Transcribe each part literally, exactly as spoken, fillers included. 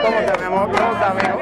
¿Cómo está, mi amor? ¿Cómo está, amigo?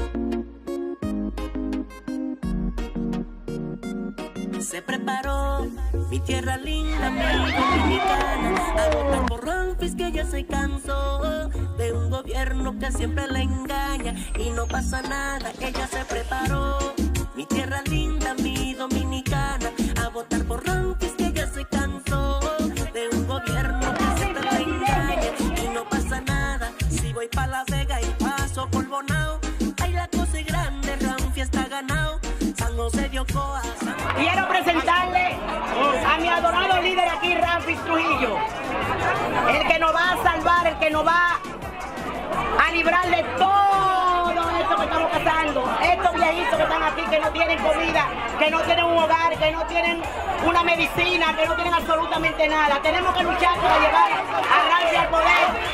Se preparó mi tierra linda, mi dominicana, a votar por Ramfis, que ya se cansó de un gobierno que siempre la engaña y no pasa nada. Ella se preparó, mi tierra linda, mi dominicana, a votar por Ramfis, que ya se cansó de un gobierno que siempre la engaña y no pasa nada. Si voy pa' La Vega y paso por Bonao, ahí la cosa es grande, Ramfis está ganado. San José de Ocoa. Quiero presentarle a mi adorado líder aquí, Ramfis Trujillo, el que nos va a salvar, el que nos va a librar de todo esto que estamos pasando. Estos viejitos que están aquí, que no tienen comida, que no tienen un hogar, que no tienen una medicina, que no tienen absolutamente nada. Tenemos que luchar para llevar a Ramfis al poder.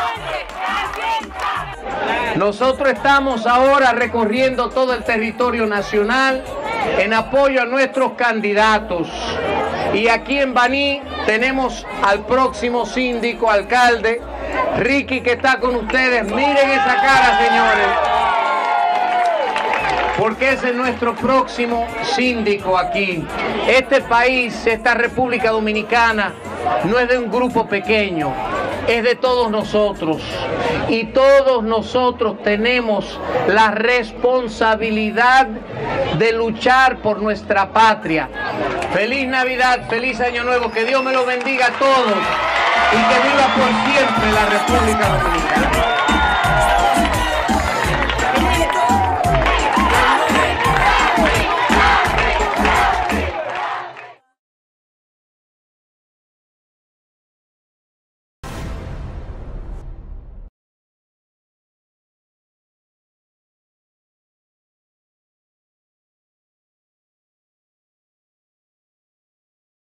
Nosotros estamos ahora recorriendo todo el territorio nacional en apoyo a nuestros candidatos. Y aquí en Baní tenemos al próximo síndico, alcalde, Ricky, que está con ustedes. Miren esa cara, señores. Porque ese es nuestro próximo síndico aquí. Este país, esta República Dominicana, no es de un grupo pequeño, es de todos nosotros. Y todos nosotros tenemos la responsabilidad de luchar por nuestra patria. Feliz Navidad, feliz Año Nuevo, que Dios me lo bendiga a todos y que viva por siempre la República Dominicana.